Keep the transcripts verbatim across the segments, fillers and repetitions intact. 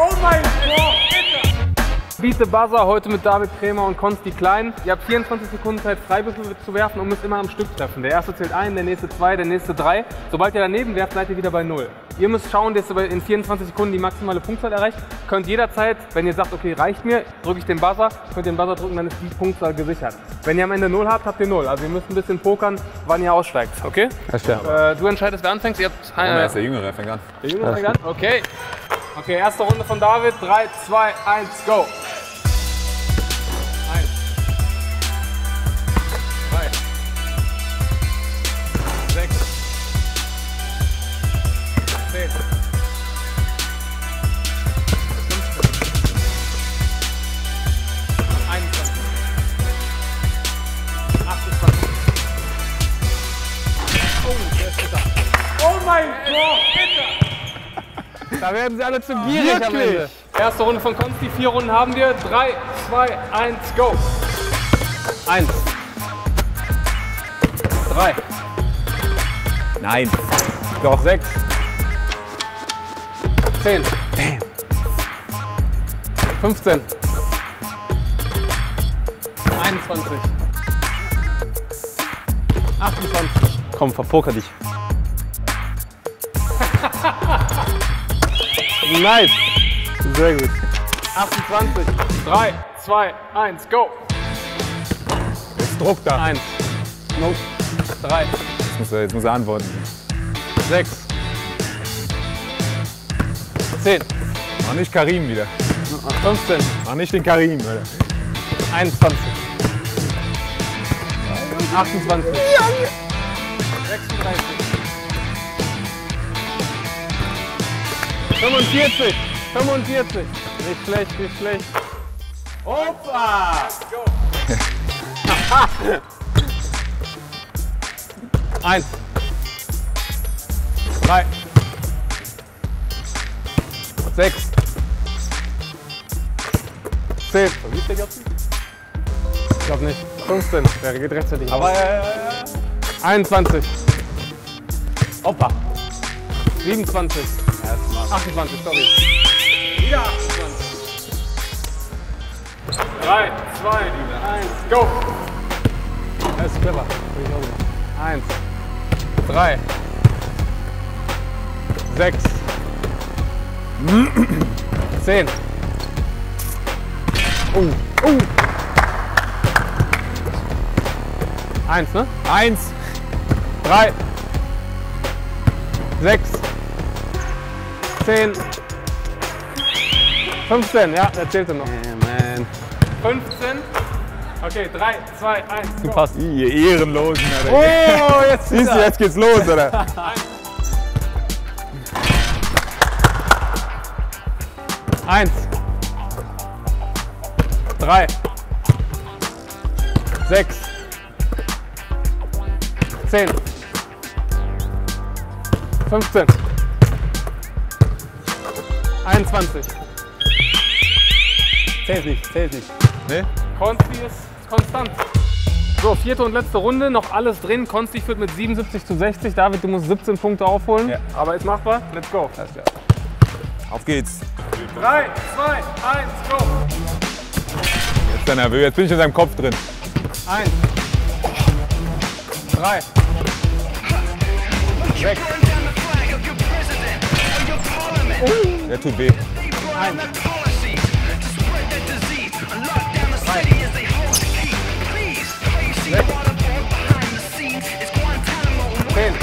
Oh mein Gott! Beat the Buzzer, heute mit David Krämer und Konsti Klein. Ihr habt vierundzwanzig Sekunden Zeit, Freiwürfe zu werfen und müsst immer am Stück treffen. Der erste zählt ein, der nächste zwei, der nächste drei. Sobald ihr daneben werft, seid ihr wieder bei null. Ihr müsst schauen, dass ihr in vierundzwanzig Sekunden die maximale Punktzahl erreicht. Könnt jederzeit, wenn ihr sagt, okay, reicht mir, drücke ich den Buzzer, könnt ihr den Buzzer drücken, dann ist die Punktzahl gesichert. Wenn ihr am Ende null habt, habt ihr null. Also ihr müsst ein bisschen pokern, wann ihr aussteigt, okay? Ja, äh, du entscheidest, wer anfängt. Ihr habt äh, er ist der Jüngere, fängt an. Der Jüngere fängt an? Okay. Okay, erste Runde von David. drei, zwei, eins, go! Oh mein Gott! Da werden sie alle zu gierig am Ende. Erste Runde von Konsti, vier Runden haben wir. drei, zwei, eins, go! eins. drei. Nein. Doch, sechs. zehn. fünfzehn. einundzwanzig. achtundzwanzig. Komm, verpoker dich. Nice. Sehr gut. achtundzwanzig. drei, zwei, eins, go. Jetzt Druck da. eins. No. drei. Jetzt muss er, jetzt muss er antworten. sechs. zehn. Mach nicht Karim wieder. fünfzehn. Mach nicht den Karim, Alter. einundzwanzig. achtundzwanzig. sechsunddreißig. fünfundvierzig. fünfundvierzig. Nicht schlecht, nicht schlecht. Opa! Eins. Drei. Sechs. Zehn. Ich glaube nicht. fünfzehn. Der geht rechtzeitig. Aber äh, einundzwanzig. Opa. siebenundzwanzig. achtundzwanzig, sorry. Wieder achtundzwanzig. drei, zwei, eins, go! Das ist clever. eins, drei, sechs, zehn. Oh, oh! eins, ne? eins. drei, sechs, zehn, fünfzehn, ja, der zählte noch. Yeah, man. fünfzehn, okay, drei, zwei, eins, Du go. passt. Ihr Ehrenlosen, Alter. Oh, jetzt Siehst du, wieder. jetzt geht's los, oder? Eins, drei, sechs, zehn, fünfzehn, einundzwanzig. Zählt nicht, zählt nicht. Ne? Konsti ist konstant. So, vierte und letzte Runde, noch alles drin. Konsti führt mit siebenundsiebzig zu sechzig. David, du musst siebzehn Punkte aufholen. Ja. Aber ist machbar. Let's go. Auf geht's. drei, zwei, eins, go. Jetzt ist er nervös. Jetzt bin ich in seinem Kopf drin. eins, drei, sechs, Der tut weh. eins, zehn,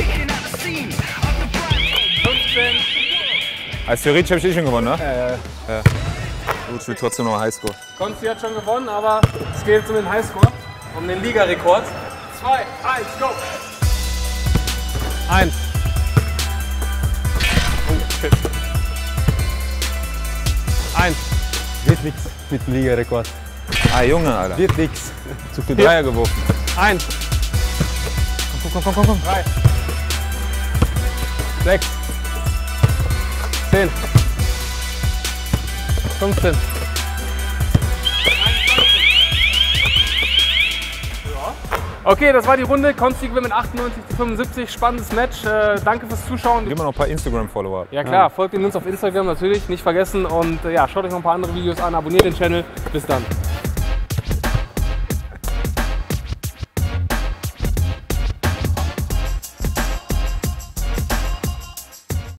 fünfzehn. Als theoretisch habe ich eh schon gewonnen, ne? Äh, Ja. Gut, ich will trotzdem noch Highscore. Konsti hat schon gewonnen, aber es geht jetzt um den Highscore, um den Ligarekord. zwei, eins, go! eins. Oh, shit. eins. Wird nichts mit dem Ligarekord. Ah, Junge, Alter. Wird nichts. Zu viel Dreier geworfen. eins. Komm, komm, komm, komm, komm. drei. sechs. zehn. fünfzehn. Okay, das war die Runde. Konsti gewinnt mit achtundneunzig zu fünfundsiebzig. Spannendes Match. Äh, danke fürs Zuschauen. Gib mir noch ein paar Instagram-Follower. Ja klar, ja. Folgt uns auf Instagram natürlich, nicht vergessen. Und äh, ja, schaut euch noch ein paar andere Videos an, abonniert den Channel. Bis dann.